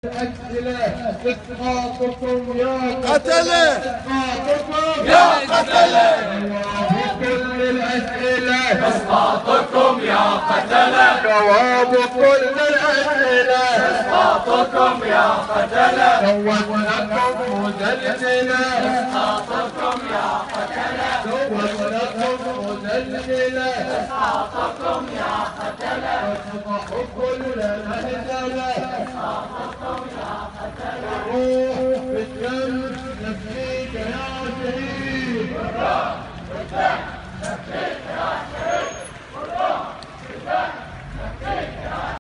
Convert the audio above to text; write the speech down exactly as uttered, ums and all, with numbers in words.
أسئلة إسقاطكم يا قتلة، إسقاطكم يا قتلة، جواب كل الأسئلة إسقاطكم يا قتلة، جواب كل الأسئلة إسقاطكم يا قتلة، زودناكم مزلزلة إسقاطكم يا قتلة، زودناكم مزلزلة إسقاطكم يا قتلة، فاصبحوا كل مهزلة إسقاطكم يا قتلة، روح بالدم نفديك يا شهيد بالدم نفديك